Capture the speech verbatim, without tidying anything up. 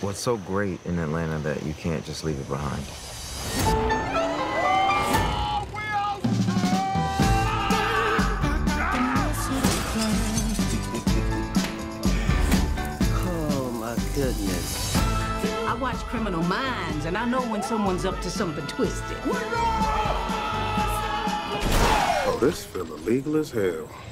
What's so great in Atlanta that you can't just leave it behind? Oh, my goodness. I watch Criminal Minds, and I know when someone's up to something twisted. Oh, this feel illegal as hell.